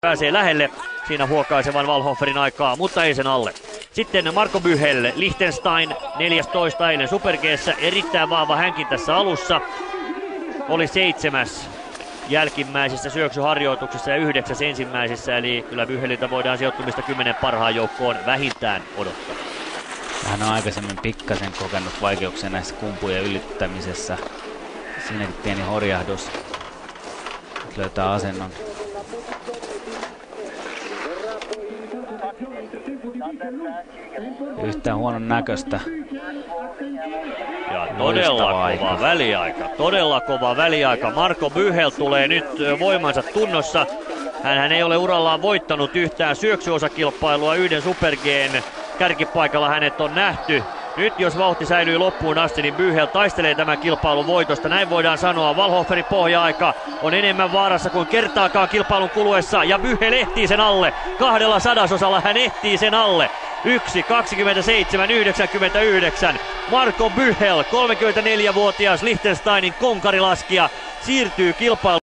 Pääsee lähelle siinä huokaisevan Wallhoferin aikaa, mutta ei sen alle. Sitten Marco Bühel, Liechtenstein 14 eilen Super G:ssä, erittäin vahva hänkin tässä alussa. Oli 7. jälkimmäisissä syöksyharjoituksissa ja 9. ensimmäisissä, eli kyllä Büheliltä voidaan sijoittumista 10 parhaan joukkoon vähintään odottaa. Hän on aikaisemmin pikkasen kokenut vaikeuksia näissä kumpujen ylittämisessä. Siinäkin pieni horjahdus. Nyt löytää asennon. Yhtään huonon näköistä. Ja todella kova väliaika. Marco Bühel tulee nyt voimansa tunnossa. Hänhän ei ole urallaan voittanut yhtään syöksyosakilpailua, yhden Super G:n kärkipaikalla hänet on nähty. Nyt jos vauhti säilyy loppuun asti, niin Bühel taistelee tämän kilpailun voitosta. Näin voidaan sanoa. Wallhoferin pohja-aika on enemmän vaarassa kuin kertaakaan kilpailun kuluessa. Ja Bühel ehtii sen alle. 2/100 hän ehtii sen alle. 1.27.99. Marco Bühel, 34-vuotias Liechtensteinin konkarilaskija, siirtyy kilpailuun.